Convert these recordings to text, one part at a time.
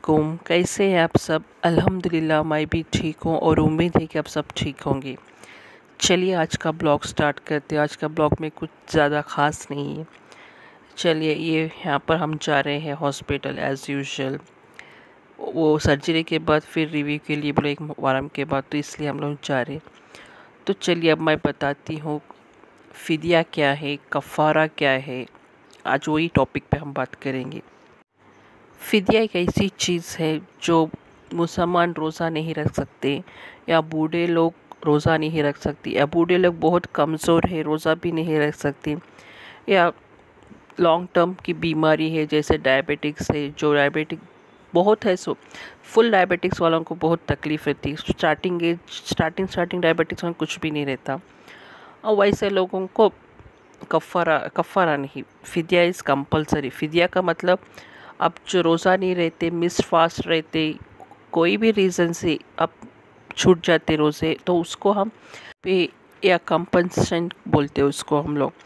वालेकुम। कैसे हैं आप सब? अल्हम्दुलिल्लाह मैं भी ठीक हूँ और उम्मीद है कि आप सब ठीक होंगे। चलिए आज का ब्लॉग स्टार्ट करते हैं। आज का ब्लॉग में कुछ ज़्यादा ख़ास नहीं है। चलिए ये यहाँ पर हम जा रहे हैं हॉस्पिटल एज़ यूजुअल। वो सर्जरी के बाद फिर रिव्यू के लिए बोले एक वारम के बाद, तो इसलिए हम लोग जा रहे हैं। तो चलिए अब मैं बताती हूँ फ़िदिया क्या है, कफ़ारा क्या है। आज वही टॉपिक पे हम बात करेंगे। फ़िदिया एक ऐसी चीज़ है जो मुसलमान रोज़ा नहीं रख सकते, या बूढ़े लोग रोज़ा नहीं रख सकते, या बूढ़े लोग बहुत कमज़ोर है रोज़ा भी नहीं रख सकते, या लॉन्ग टर्म की बीमारी है जैसे डायबिटिक्स है। जो डायबिटिक बहुत है, सो फुल डायबिटिक्स वालों को बहुत तकलीफ़ रहती है। स्टार्टिंग डायबिटिक्स में कुछ भी नहीं रहता, और वैसे लोगों को कफ़ारा नहीं, फ़िदिया इज़ कंपलसरी। फ़िदिया का मतलब अब जो रोज़ा नहीं रहते, मिस फास्ट रहते, कोई भी रीज़न से अब छूट जाते रोज़े, तो उसको हम पे या कंपनसेशन बोलते हैं उसको हम लोग।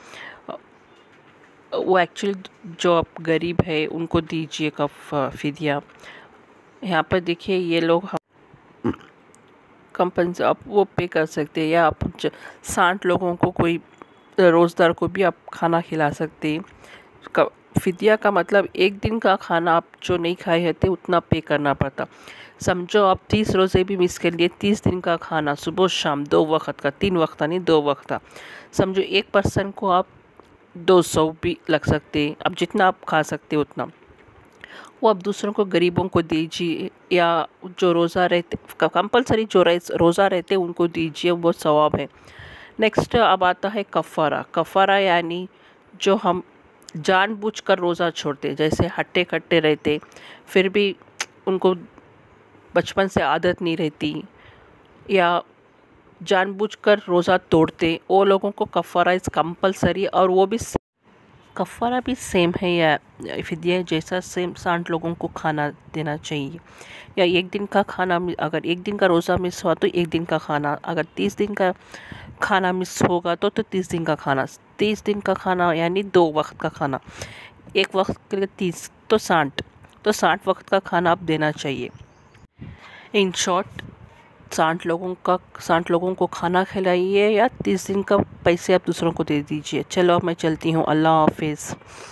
वो एक्चुअली जो अब गरीब है उनको दीजिए फ़िदिया। यहाँ पर देखिए ये लोग हम कंपनस आप वो पे कर सकते हैं, या आप 60 लोगों को, कोई रोज़दार को भी आप खाना खिला सकते हैं। फ़िदिया का मतलब एक दिन का खाना आप जो नहीं खाए रहते उतना पे करना पड़ता। समझो आप 30 रोज़े भी मिस कर लिए, 30 दिन का खाना सुबह शाम 2 वक्त का, 3 वक्त नहीं 2 वक्त का। समझो एक पर्सन को आप 200 भी लग सकते हैं। अब जितना आप खा सकते हो उतना वो आप दूसरों को, गरीबों को दीजिए, या जो रोज़ा रहते कंपलसरी जो रोज़ा रहते उनको दीजिए, वो सवाब है। नेक्स्ट अब आता है कफ़ारा। कफ़ारा यानी जो हम जानबूझकर रोज़ा छोड़ते, जैसे हट्टे कट्टे रहते, फिर भी उनको बचपन से आदत नहीं रहती, या जानबूझकर रोज़ा तोड़ते, वो लोगों को कफ़ारा इज़ कंपलसरी। और वो भी कफ़ारा भी सेम है, या फ़िदिया जैसा सेम 60 लोगों को खाना देना चाहिए। या एक दिन का खाना, अगर एक दिन का रोज़ा मिस हुआ तो एक दिन का खाना, अगर 30 दिन का खाना मिस होगा तो 30 दिन का खाना, 30 दिन का खाना यानी 2 वक्त का खाना, एक वक्त के लिए 30 तो 60, तो 60 वक्त का खाना आप देना चाहिए। इन शॉर्ट 60 लोगों को खाना खिलाइए, या 30 दिन का पैसे आप दूसरों को दे दीजिए। चलो अब मैं चलती हूँ, अल्लाह हाफिज़।